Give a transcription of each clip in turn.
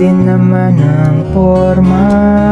din naman ang forma,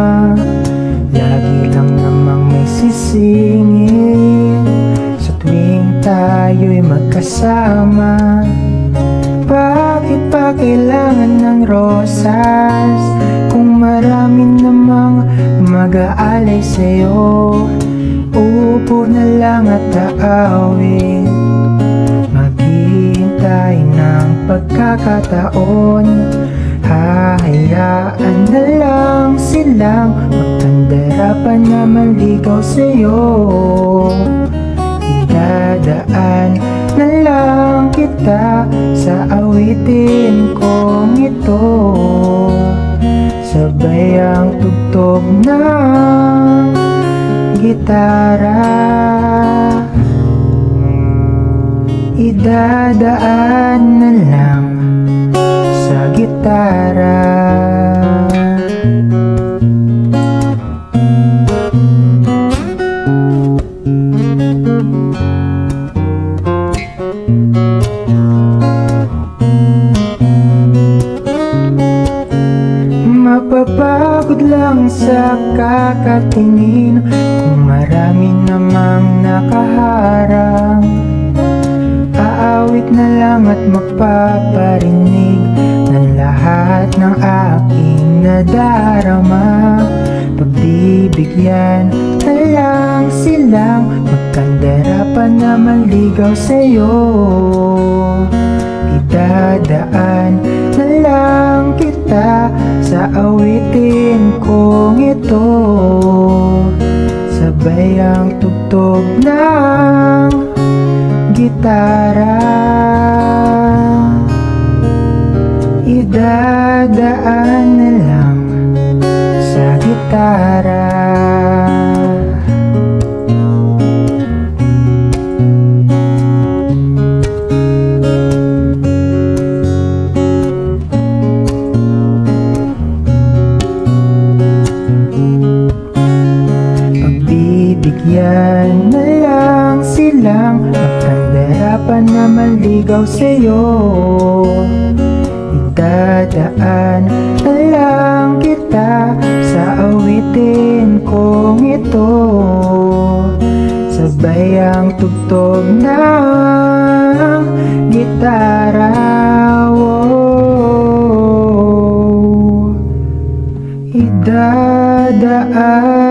lagi lang namang may sisingit sa tuwing tayo'y magkasama. Bakit pa kailangan ng rosas kung marami namang mag-aalay sa'yo? Uupo na lang at aawit, maghihintay ng pagkakataon. Hahayaan na lang silang magkandara pa na manligaw sa'yo. Idadaan na lang kita sa awitin kong ito, sabay ang tugtog ng gitara. Idadaan na lang sa gitara. Mapapagod lang sa kakatingin kung marami namang nakaharang. Aawit na lang at magpaparinig ng lahat ng aking nadarama. Pagbibigyan na lang silang magkandara pa na manligaw sa'yo. Idadaan na lang kita sa awitin kong ito, sabay ang tugtog ng gitara. Idadaan na lang sa gitara. Pagbibigyan na lang silang magkandara pa na manligaw sa'yo. Idadaan na lang kita sa awitin kong ito, sabay ang tugtog ng gitara. Idadaan